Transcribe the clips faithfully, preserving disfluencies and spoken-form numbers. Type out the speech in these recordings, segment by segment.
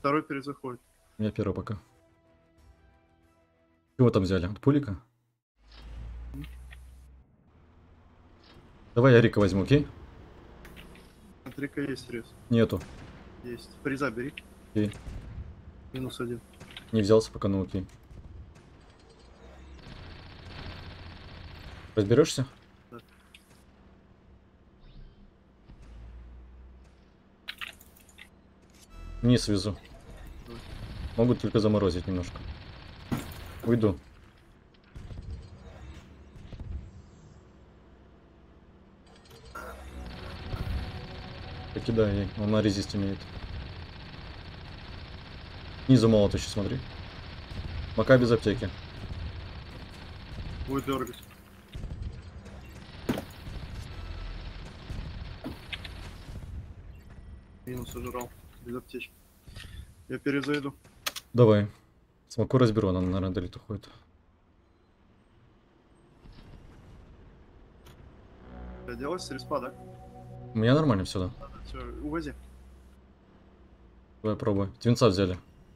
Второй перезаходит. Я первый пока. Чего там взяли? От пулика? Давай я Рика возьму, окей? От Рика есть рез. Нету. Есть. Фриза бери. Окей. Минус один. Не взялся пока, ну окей. Разберешься? Да. Вниз везу. Давай. Могут только заморозить немножко. Уйду. Покидай ей. Он на резист имеет. Снизу молот еще смотри. Мака без аптеки. Будет дергать. Минус ожрал. Без аптечки. Я перезайду. Давай. Смоку разберу, она, наверное, далит уходит. Делать с респа, да? У меня нормально все, да. Все, увози. Давай пробуй. Твинца взяли.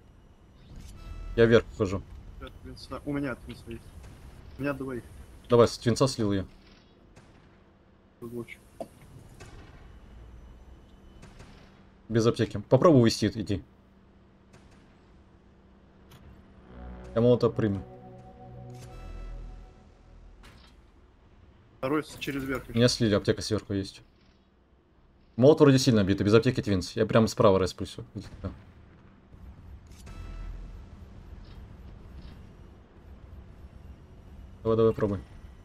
Я вверх ухожу. У меня твинца есть. У меня двоих. Давай, с твинца слил я. Лучше. Без аптеки. Попробуй увести, иди. Я молота приму. Второй через верх. Меня слили, аптека сверху есть. Молот вроде сильно битый, без аптеки твинс. Я прям справа расплюсь. Да. Давай, давай, пробуй.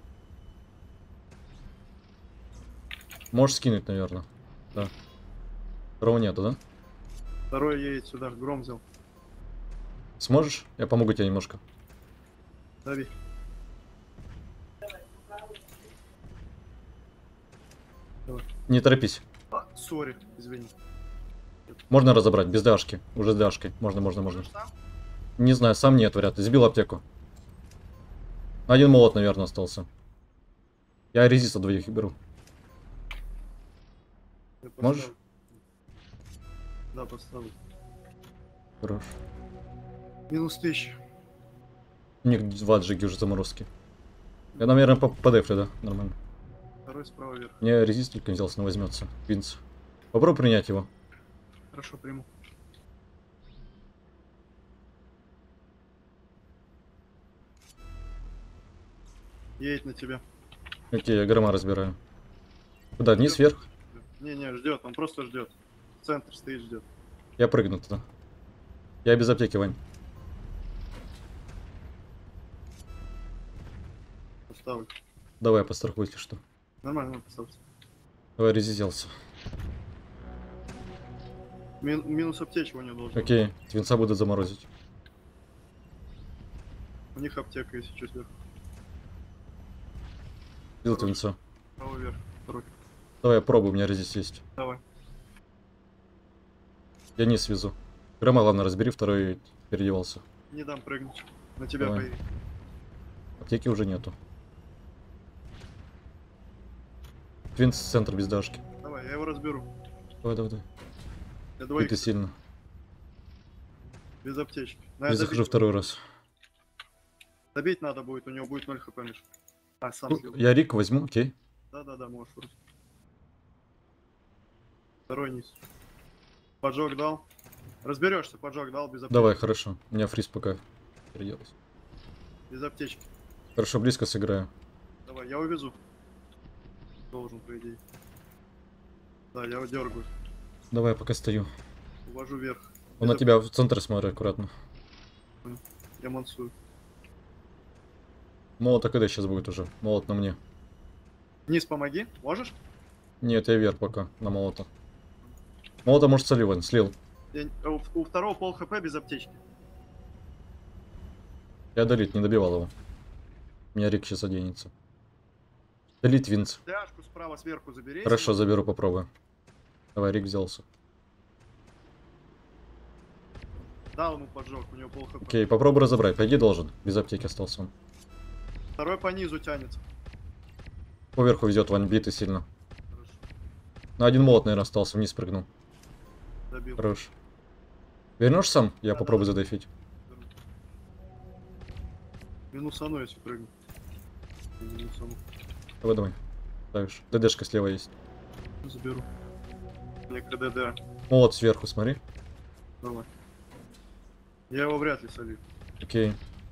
Можешь скинуть, наверное. Да. Второго нету, да? Второй едет сюда, гром взял. Сможешь? Я помогу тебе немножко. Дави. Давай. Не торопись. А, сори, извини. Можно разобрать, без дашки. Уже с дашкой. Можно, можно, можно. Сам? Не знаю, сам нет, вряд ли. Сбил аптеку. Один молот, наверное, остался. Я резист от двоих беру. Я Можешь? поставлю. Да, поставлю. Хорош. Минус тысяча. У них два джиги уже заморозки. Я, наверное, по подефлю, да? Нормально. Второй справа вверх. Мне резист только взялся, но возьмется. Винс. Попробуй принять его. Хорошо, приму. Едет на тебя. Окей, я грома разбираю. Куда? Вниз, вверх? Не-не, ждет, он просто ждет. Центр стоит, ждет. Я прыгну туда. Я без аптеки, Вань. Поставлю. Давай, пострахуй, если что. Нормально, поставьте. Давай, резизелся. Мин минус аптечка у него должен. Окей, твинца будут заморозить. У них аптека, если что, сверху. Бил твинца. Право вверх. Второй. Давай, я пробую, у меня резист есть. Давай. Я не свезу. Грома, ладно, разбери, второй переодевался. Не дам прыгнуть. На тебя Давай. поедет. Аптеки уже нету. Твинц центр без дашки. Давай, я его разберу. Давай, давай, давай. Я И двоих ты сильно. без аптечки. Я захожу второй раз. Добить надо будет, у него будет ноль хп, Миш. А, сам Ну, слил. я Рик возьму, окей. Да-да-да, можешь вроде. Второй низ. Поджог дал. Разберешься, поджог дал без аптечки. Давай, хорошо. У меня фриз пока переделался. Без аптечки. Хорошо, близко сыграю. Давай, я увезу. Должен, по идее. Да, я его дергаю. Давай, пока стою. Увожу вверх. Он Без на тебя в центр смотри, аккуратно. ап- Я мансую. Молот, а когда сейчас будет уже? Молот на мне. Вниз помоги, можешь? Нет, я вверх пока, на молота. Молота, может, Салливан слил. Я- У, у второго пол хп без аптечки. Я долит, не добивал его. У меня Рик сейчас оденется. Долит Винц. Тяжку справа сверху забери. Хорошо, заберу, попробую. Давай, Рик взялся. Дал ему поджог, у него пол хп. Окей, попробуй разобрать. Пойди должен. Без аптеки остался он. Второй по низу тянется. Поверху везет, Вань, битый сильно. Хорошо. На один молот, наверное, остался, вниз прыгнул. Добил. Хорош. Вернешь сам? Я Да, попробую да, да. задефить. Минусану, если прыгну. Минусану. Давай, давай. Ставишь. ДДшка слева есть. Заберу. Мне КДД. Молот сверху, смотри. Давай. Я его вряд ли солью. Окей.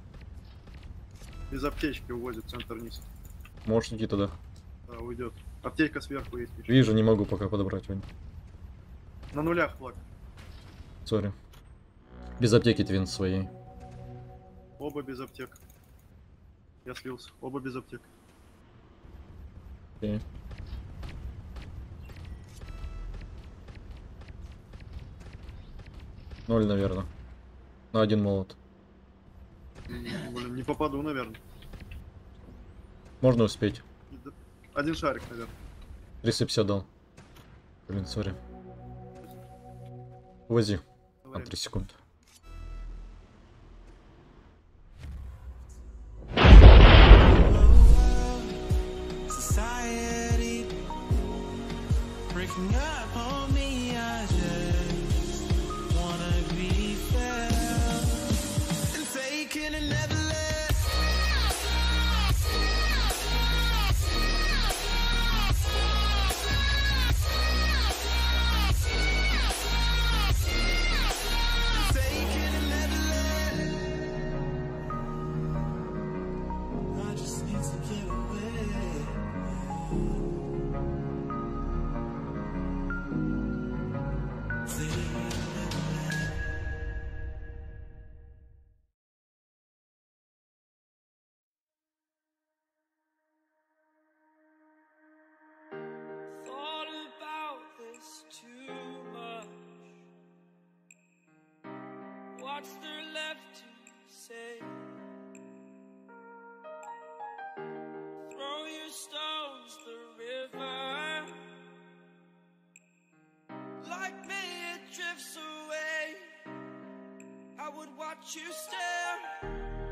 Из аптечки увозит центр вниз. Можешь идти туда. Да, уйдет. Аптечка сверху есть. еще. Вижу, не могу пока подобрать, Вань. На нулях флаг. Сори. Без аптеки твин своей. Оба без аптек. Я слился. Оба без аптек. Окей. Ноль, наверное. На один молот. М, Блин, не попаду, наверное. Можно успеть. И д- Один шарик, наверное. триста пятьдесят дал. Блин, сори. Вози. На три секунды. Society breaking up on me. I just wanna be fair and taking and never let. Taking and never let. I just need to get away. Thought about this too much. What's there left to say? Throw your stones the river. Like me, it drifts away. I would watch you stare.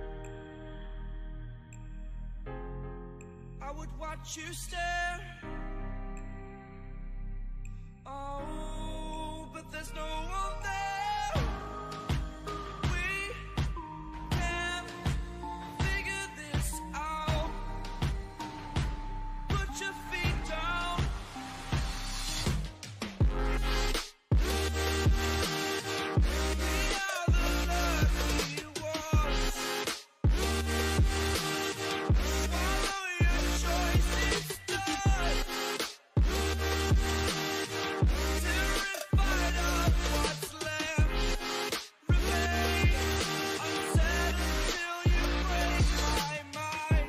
I would watch you stare. Oh, but there's no one there. We can figure this out. Put your feet down. We are the lucky ones. Follow your choices, done. Terrified of what's left. Remain unsaid until you break my mind.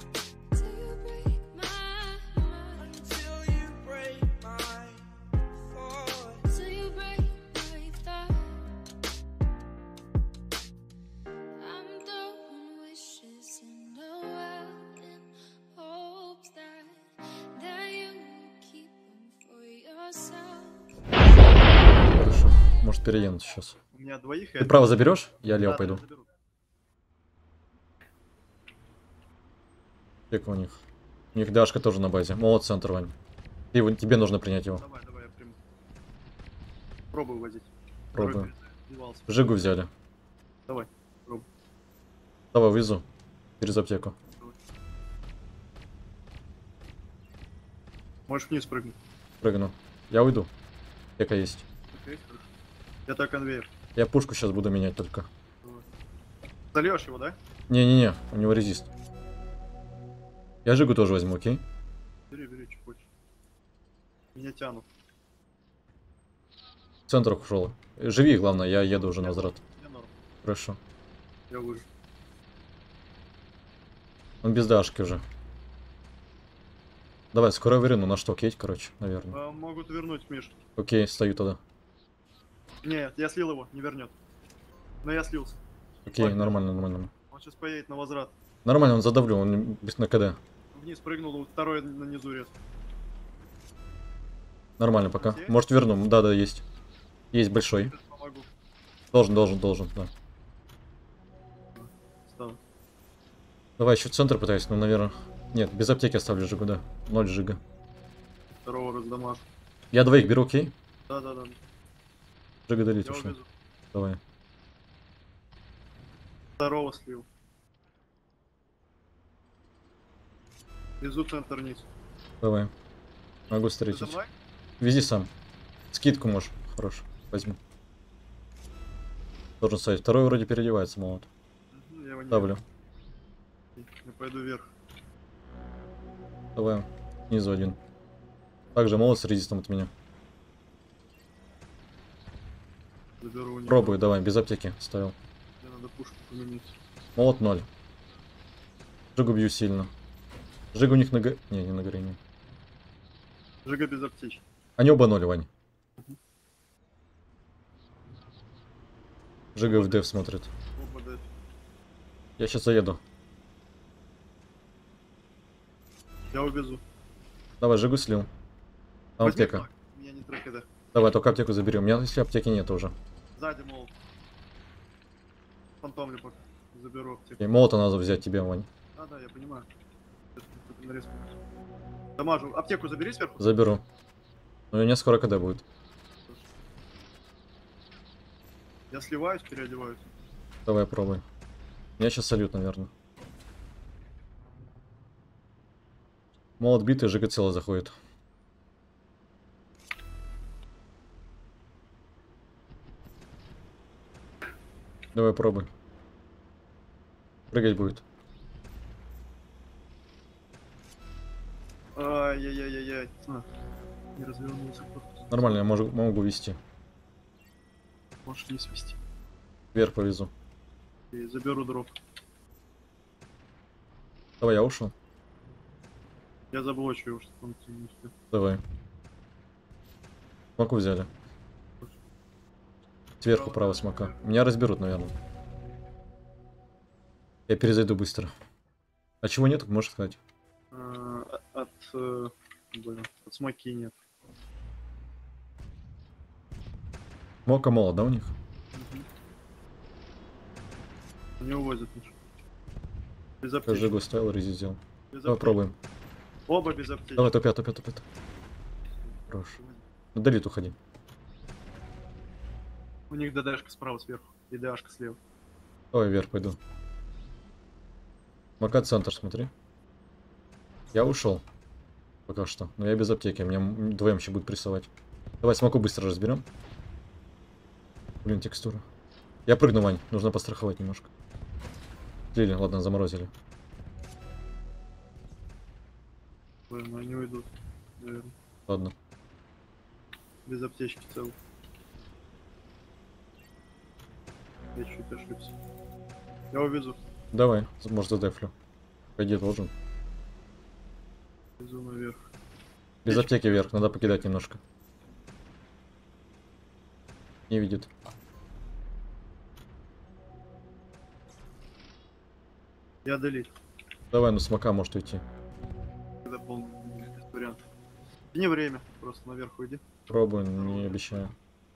Till you break my mind. Until you break my thought. Till you break my thought. I'm throwing wishes in the well in hopes that that you will keep them for yourself. Хорошо. Может переедем сейчас. У меня двоих. Ты право заберешь? Я лево Да, пойду. да, заберу. Фиг у них. У них Дашка тоже на базе. Молот центр, Вань. Ты его- тебе нужно принять его. Давай, давай, я приму. Пробую возить. Пробую. Девался. Жигу взяли. Давай, пробуй. Давай, вызу. Через аптеку. Можешь вниз прыгнуть. Прыгну. Я уйду. Аптека есть. Окей, хорошо. Я так конвейер. Я пушку сейчас буду менять только. Зальешь его, да? Не-не-не, у него резист. Я Жигу тоже возьму, окей? Бери, бери, что хочешь. Меня тянут. В центр ушел. Живи, главное, я еду уже на возврат. Я норм. Хорошо. Я выжил. Он без Дашки уже. Давай, скоро верну на шток едь, короче, наверное. А, могут вернуть, Миш. Окей, стою тогда. Нет, я слил его, не вернет. Но я слился. Окей, Ладно. нормально, нормально. Он сейчас поедет на возврат. Нормально, он задавлю, он без на КД. Вниз прыгнул, второй на низу рез. Нормально пока. Есть? Может верну, да-да, есть. Есть большой. Сейчас помогу. Должен, должен, должен, да. Встану. Давай еще центр пытаюсь, но, наверное... Нет, без аптеки оставлю Жигу, да. Ноль Жига. Второго раздамажу. Я двоих беру, окей? Да-да-да. Жига долить Я ушли. увезу. Давай. Второго слил. Везу центр вниз. Давай. Могу Ты за встретить. мной? Вези сам. Скидку можешь. Хорош. Возьму. Должен стоять. Второй вроде переодевается, молот. Мгм, я его не Ставлю. вижу. Я пойду вверх. Давай. Снизу один. Также молот с резистом от меня. Заберу у него. Пробуй, давай, без аптеки ставил. Мне надо пушку поменять. Молот ноль. Жигу бью сильно. Жигу у них на го... Не, не на горении. Жига без аптечки. Они оба ноль, Вань. Жига в деф смотрит. Оба дать. Я сейчас заеду. Я увезу. Давай, Жигу слил. Там Возьми аптека. флаг. Меня не трогай, да. Давай, только аптеку заберем. У меня если аптеки нет уже. Сзади молот. Фантомлю пока. Заберу аптеку. И молота надо взять тебе, Вань. А, да, я понимаю. Сейчас кто-то нарезку. Дамажу. Аптеку забери сверху. Заберу. Ну, у меня скоро КД будет. Я сливаюсь, переодеваюсь. Давай, пробуй. У меня сейчас салют, наверное. Молот битый, Жига цело заходит. Давай, пробуй. Прыгать будет. Ай-яй-яй-яй-яй. А, не развернулся. корпус. Нормально, я могу, могу вести. Можешь не свести. Вверх повезу. И заберу дроп. Давай, я ушел. Я заблочу его, чтобы он не успел. Давай. Смоку взяли. Сверху право смока. Меня разберут, наверное. Я перезайду быстро. А чего нет, можешь сказать? А, от... э, блин, от смоки нет. Мока молот, да, у них? Не увозят ничего. Без Я аптечки. Жигу ставил, резит сделал. Без Давай, аптечки. пробуем. Оба без аптечки. Давай, топят, топят, топят. Хорош. На долит уходи. У них ДДшка справа сверху. И ДАшка слева. Давай вверх пойду. Мака центр, смотри. Я ушел. Пока что. Но я без аптеки. Меня вдвоем еще будет прессовать. Давай смоку быстро разберем. Блин, текстура. Я прыгну, Вань. Нужно постраховать немножко. Слили, ладно, заморозили. Блин, ну они уйдут. Наверное. Ладно. Без аптечки целый. Я чуть ошибся. Я увезу. Давай, может задефлю. Пойди должен. Везу наверх. Без аптеки вверх, надо покидать немножко. Не видит. Я долить. Давай, ну смока может уйти. Это полный без вариантов. Не время. Просто наверх уйди. Пробую, не обещаю.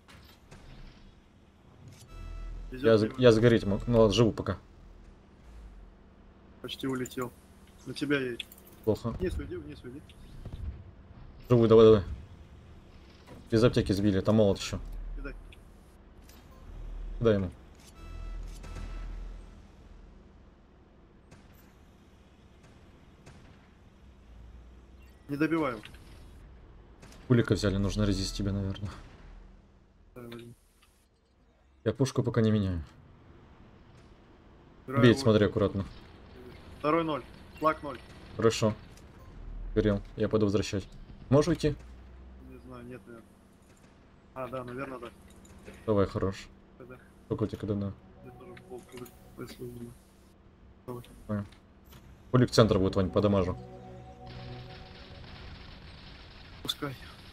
Везет Я, за- его. я загореть могу. Ну ладно, живу пока. Почти улетел. На тебя едет. Плохо. Вниз уйди, вниз уйди. Живу, давай, давай. Без аптеки сбили, там молот еще. Кидай. Дай ему. Не добиваю. Кулика взяли, нужно резист тебе, наверное. Давай, возьми. Я пушку пока не меняю. Убираю Бей, его. смотри аккуратно. Второй ноль. Флаг ноль. Хорошо. Горел. Я пойду возвращать. Можешь уйти? Не знаю, нет, наверное. А, да, наверное, да. Давай, хорош. Тогда Сколько у тебя когда на? я тоже пол если увижу. Давай. Кулик центр будет, Вань, по дамажу. Пускай.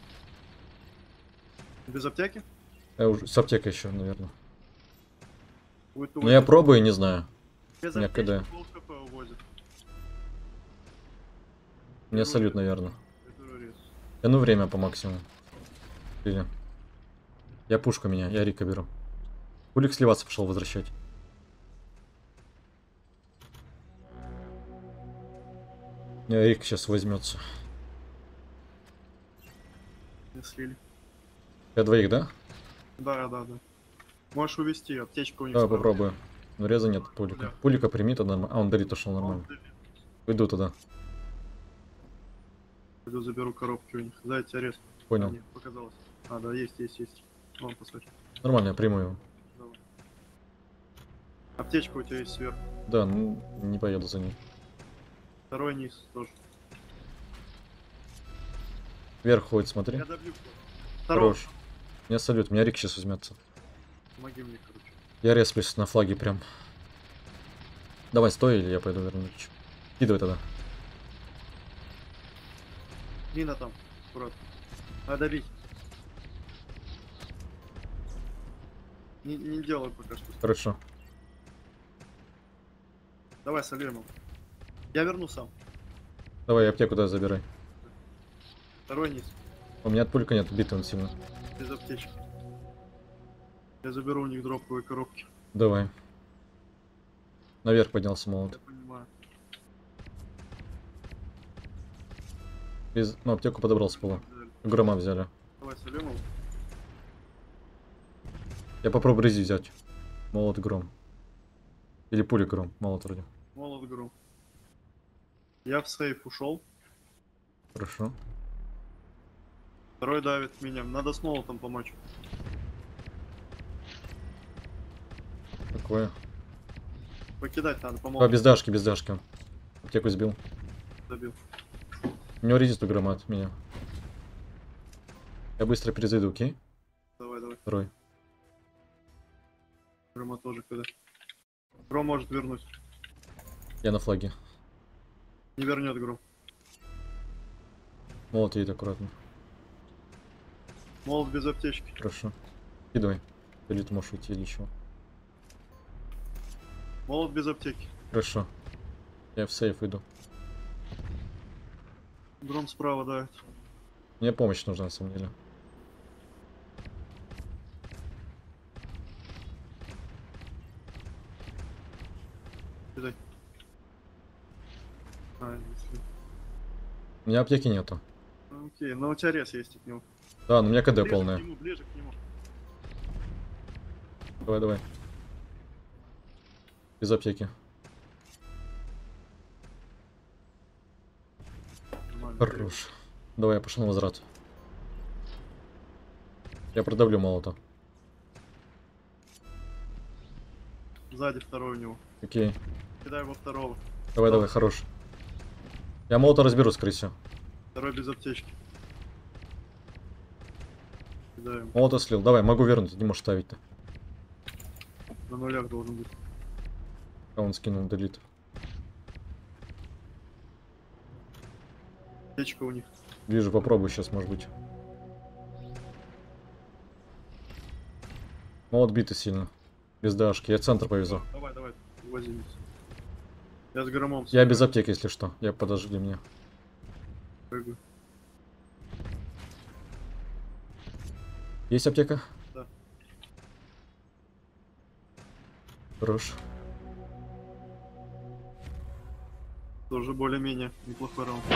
Без аптеки? Я уже с аптекой еще, наверное. Будет Но я пробую, не знаю. Без у меня аптечки КД. пол хп увозит. У меня салют, наверное. Я беру рез. Тяну время по максимуму. Или... Я пушку меня, я Рика беру. Кулик сливаться пошел возвращать. Я Рик сейчас возьмется. Не слили. Я двоих, да? Да, да, да. Можешь увести, аптечка у них Давай справа. попробую. Но реза нет пулика. Да. Пулика прими тогда. А, он Делит ушел Он нормально. дымит. Иду туда. Пойду заберу коробки у них. Да, тебя рез. Понял. А, нет, показалось. А, да, есть, есть, есть. Вон, посмотри. Нормально, я приму его. Давай. Аптечка у тебя есть сверху. Да, ну, не поеду за ней. Второй низ тоже. Вверх ходит, смотри. Я добью. Второй. Хорош. Меня салют, меня Рик сейчас возьмется. Помоги мне, короче. Я респлюсь на флаге прям. Давай, стой, или я пойду верну Рич. Кидывай тогда. Мина там. Аккуратно. Надо добить. Не, не делай пока что. Хорошо. Давай, сольем его. Я верну сам. Давай, аптеку дай забирай. Второй низ. У меня от пулька нет, битый он сильно. Без аптечки. Я заберу у них дроповые коробки. Давай. Наверх поднялся молот. Я понимаю. Из... Ну, аптеку подобрал с пола. Взяли. Грома взяли. Давай, сольем его. Я попробую рези взять. Молот гром. Или пули гром. Молот вроде. Молот гром. Я в сейф ушел. Хорошо. Второй давит меня. Надо с молотом помочь. Такое. Покидать надо, А, помочь. без дашки, без дашки он. Аптеку сбил. Добил. У него резист у грома от меня. Я быстро перезайду, окей? Давай, давай. Второй. Грома тоже когда. Гром может вернуть. Я на флаге. Не вернет гром. Молот едет аккуратно. Молот без аптечки. Хорошо. Кидывай. Или ты можешь уйти или чего. Молот без аптеки. Хорошо. Я в сейф иду. Гром справа давит. Мне помощь нужна на самом деле. Кидай. А, если... У меня аптеки нету. Ну, окей, но у тебя рез есть от него. Да, но у меня КД Ближе полная. к нему, ближе к нему. Давай, давай. Без аптеки. Нормально. Хорош. Давай, я пошел на возврат. Я продавлю молота. Сзади второй у него. Окей. Кидай его второго. Давай, Да. давай, хорош. Я молота разберу, скорее всего. Второй без аптечки. Кидаем. Молота слил. Давай, могу вернуть, не можешь ставить-то. На нулях должен быть. А он скинул делит. Аптечка у них. Вижу, попробую сейчас, может быть. Молот битый сильно. Без дашки. Я центр повезу. Давай, давай, возьмись. Я с громом. Я без аптеки, если что. Я подожди меня. Прыгаю. Есть аптека? Да. Хорош. Тоже более-менее неплохой раунд.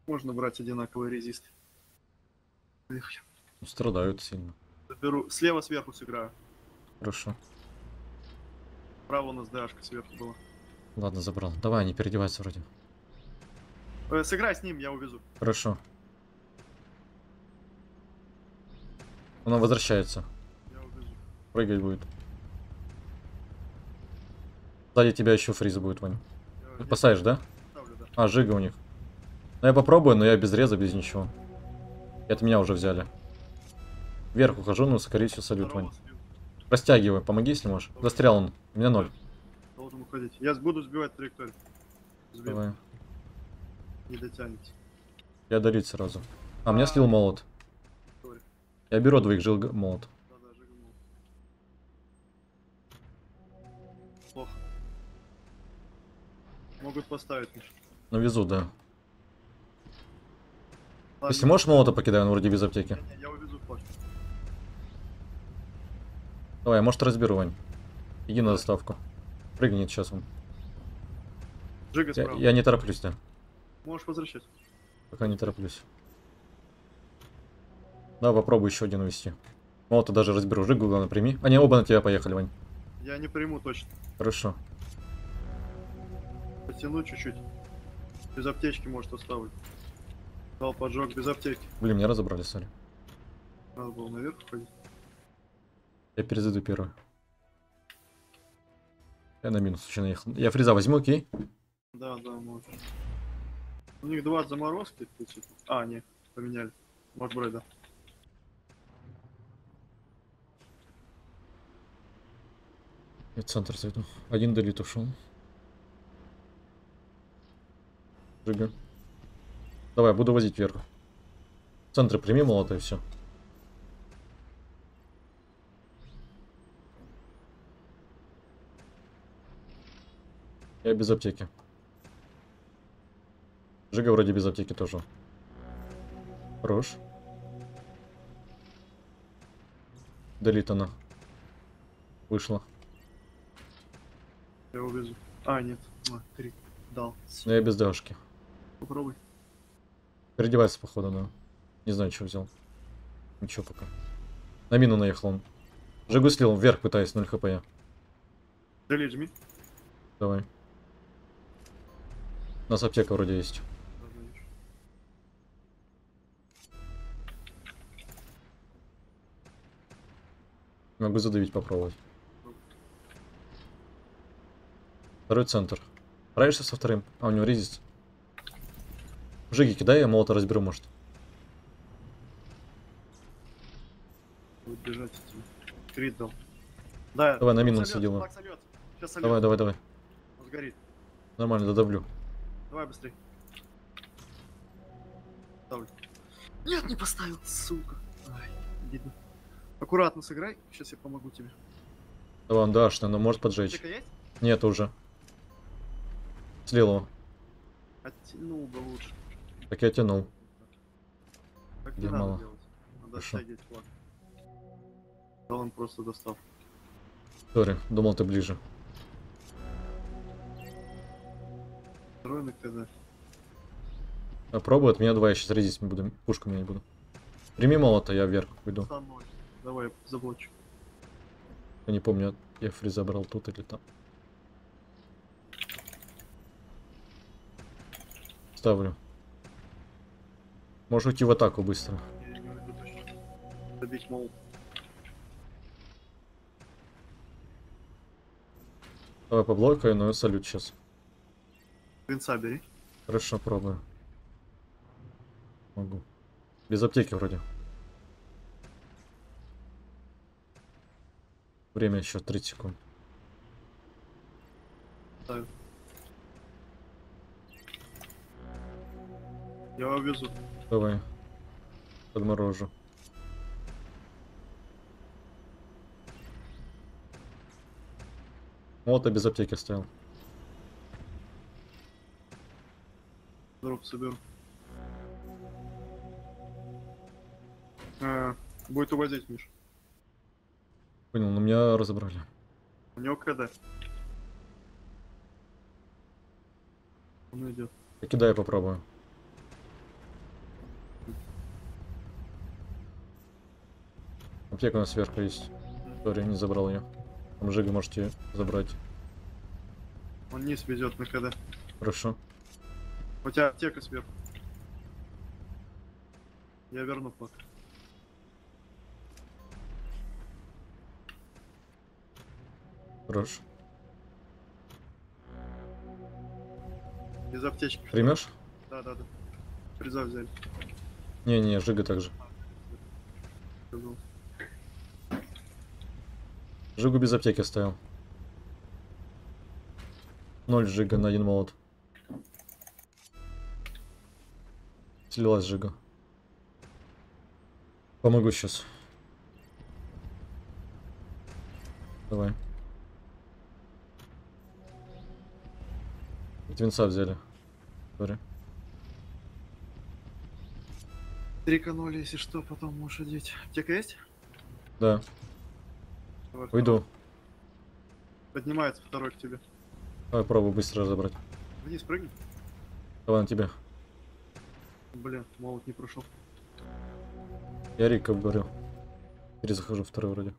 Можно брать одинаковый резист. Поехали. Страдают сильно. Заберу. Слева сверху сыграю. Хорошо. Справа у нас ДАшка сверху была. Ладно, забрал. Давай, они переодеваются вроде. Э, сыграй с ним, я увезу. Хорошо. Она возвращается. Я увезу. Прыгать будет. Сзади тебя еще фриз будет, Вань. Я- Посадишь, да? Ставлю, да. А, Жига у них. Ну я попробую, но я без реза, без ничего. Это меня уже взяли. Вверх ухожу, но скорее всего салют, Вань. Второго сбил. Растягивай, помоги, если можешь. Застрял он. У меня ноль. Должен уходить. Я буду сбивать траекторию. Сбил. Давай. Не дотянете. Я дарить сразу. А, меня слил молот. Сори. Я беру двоих жил молот. Да-да, жигнул. Плохо. Могут поставить, Миш. Ну везу, да. Ладно, Если можешь молота покидай, он вроде без аптеки. не, не, я увезу флаг. Давай, может разберу, Вань. Иди на доставку. Прыгнет сейчас он. Жига Я, справа. я не тороплюсь, да. Можешь возвращать. Пока не тороплюсь. Да, попробуй еще один увести. Молота даже разберу. Жигу, главное, прими. Они оба на тебя поехали, Вань. Я не приму точно. Хорошо. Потяну чуть-чуть. Без аптечки, может, оставлю. Дал поджог без аптеки. Блин, меня разобрали, сори. Надо было наверх ходить. Я перезайду первый. Я на минус еще наехал. Я фриза возьму, окей? Да, да, может. У них два заморозки. Тут, а, не, поменяли. Может, брать, да. Я в центр зайду. Один делит ушел. Жига. Давай, буду возить вверх. В центре прими молота и все. Я без аптеки. Жига вроде без аптеки тоже. Хорош. Делит она. Вышла. Я увезу. А, нет. А, три. Дал. Но я без дашки. Попробуй. Переодевается, походу, да. Не знаю, что взял. Ничего пока. На мину наехал он. Жигу слил, вверх пытаюсь, ноль хп я. Дали, жми. Давай. У нас аптека вроде есть. Да, даешь. Могу задавить, попробовать. Второй центр. Справишься со вторым? А, у него резист. Жиги кидай, я молота разберу, может. Будет бежать от тебя. Крит дал. Да, Давай, на мину сольётся, насадил. флаг сольётся. Сейчас сольётся. Давай, давай, давай. Он сгорит. Нормально, додавлю. Давай быстрей. Ставлю. Нет, не поставил, сука. Ай, обидно. Аккуратно сыграй, сейчас я помогу тебе. Давай, он дашь, но может поджечь. Аптека есть? Нет, уже. Слил его. Оттянул бы лучше. Так я тянул. Так Где не надо мало? делать. Надо Хорошо. оттягивать флаг. Да он просто достал. Сори, думал ты ближе. Второй на КД. Попробуй, от меня два, я сейчас резить не буду. Пушку меня не буду. Прими молота, я вверх пойду. Со мной. Давай, заблочу. Я не помню, я фриза брал тут или там. Ставлю. Можешь уйти в атаку быстро. Я не уйду точно. Добить мол. Давай поблокаю, но я салют сейчас. Винца бери. Хорошо, пробую. Могу. Без аптеки вроде. Время еще тридцать секунд. Ставлю. Я увезу. Давай. Подморожу. Вот и без аптеки стоял. Дроп соберу. А, будет увозить, Миш. Понял, но меня разобрали. У него КД. Он идет. Покидай, попробую. Аптека у нас сверху есть. Сори, не забрал ее. Там Жига можете забрать. Он низ везет на КД. Хорошо. У тебя аптека сверху. Я верну флаг. Хорош. Из аптечки. Примешь? Да, да, да. Приза взяли. Не-не, Жига также. Забыл. Жигу без аптеки оставил. Ноль Жига на один молот. Слилась Жига. Помогу сейчас. Давай. Твинца взяли. Сори. три к ноль, если что, потом можешь одеть. Аптека есть? Да. Давай, Уйду. второй. Поднимается второй к тебе. Давай пробую быстро разобрать. Вниз прыгни. Давай на тебе. Блин, молот не прошел. Я Рика говорю. Перезахожу второй вроде.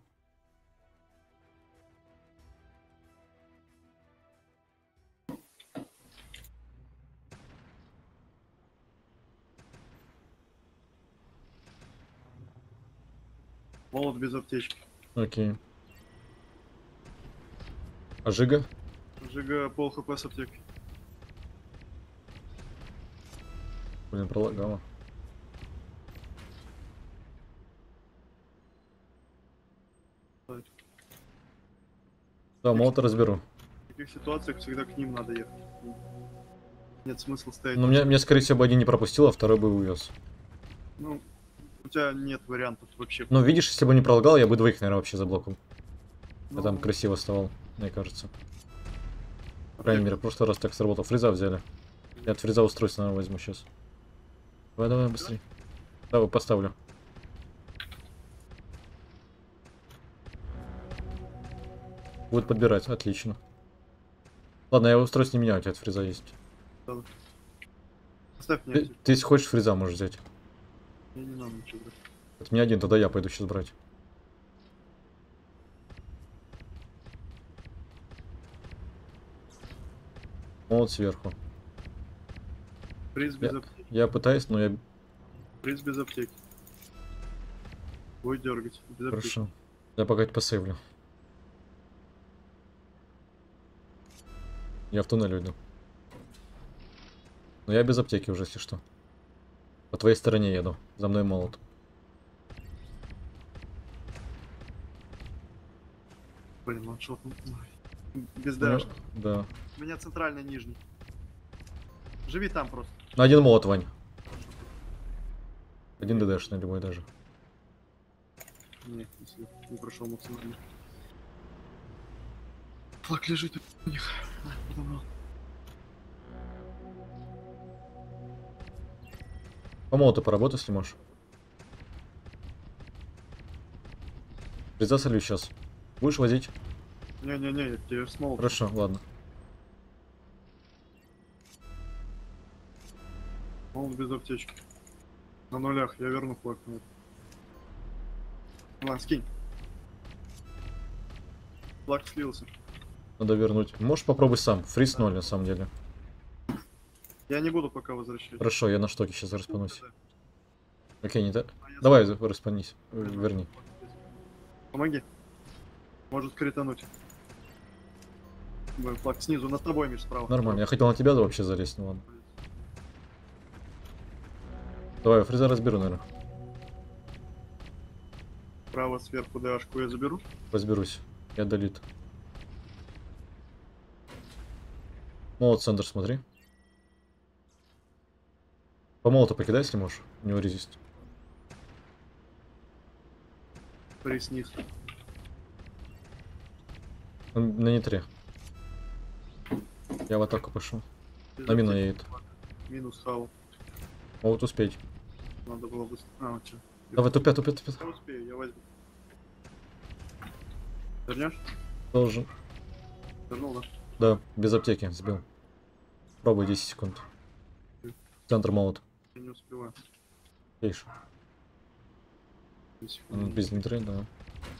Молот без аптечки. Окей. А Жига? Жига пол хп с аптекой. Блин, пролагала. Так. Да, молота разберу. В таких ситуациях всегда к ним надо ехать. Нет смысла стоять. Но мне, мне, скорее всего, бы один не пропустил, а второй бы увез. Ну, у тебя нет вариантов вообще. Ну, видишь, если бы не пролагал, я бы двоих, наверное, вообще заблокал. Ну, Я там красиво вставал, мне кажется. По крайней мере, в прошлый раз так сработал. Фриза взяли. Я от фриза устройство, наверное, возьму сейчас. Давай, давай, быстрее. Давай, поставлю. Будет подбирать, отлично. Ладно, я устройство не меняю, у тебя от фриза есть. да. Оставь мне Ты, аптеку. ты если хочешь, фриза можешь взять. Мне не надо ничего брать. Это мне один, тогда я пойду сейчас брать. Вот сверху. Приз без Я, аптеки. я пытаюсь, но я... Приз без аптеки. Будет дергать. Без аптеки. Хорошо. Я пока это посейвлю. Я в туннель уйду. Но я без аптеки уже, если что. По твоей стороне еду. За мной молот. Блин, ваншот. Без Ну, дэш. да. У меня центральный нижний. Живи там просто. На один молот, Вань. Один ДДшный любой даже. Нет, если не прошел максимально. Флаг лежит у них. А, подобрал. По молоту поработай, если можешь. Фриза солю сейчас. Будешь возить? Не-не-не, я тебе смол. Хорошо, ладно. Он без аптечки. На нулях, я верну флаг на это. Ладно, скинь. Флаг слился. Надо вернуть. Можешь попробуй сам. Фриз ноль на самом деле. Я не буду пока возвращать. Хорошо, я на штоке сейчас распанусь. Да. Окей, не так. А я Давай, сам- распанись. Э, Верни. Помоги. Может критануть. Блин, флаг снизу, над тобой, Миш, справа. Нормально. Я хотел на тебя вообще залезть, ну ладно. Давай, фриза разберу, наверное. Справа сверху ДАшку я заберу. Разберусь. Я долит. Молот, Сандер, смотри. По молоту покидай, если можешь. У него резист. Приз низ. Он на нитре. Я в атаку пошел. Без На мину аптеки. едет. Минус хау. Могут успеть. Надо было быстро. А, вот чё. Давай, тупя, тупя, тупя. Я успею, я возьму. Вернешь? Должен. Вернул, да? Да, без аптеки сбил. Пробуй десять секунд. Центр молот. Я не успеваю. Кейш. Здесь Он без нитры, да.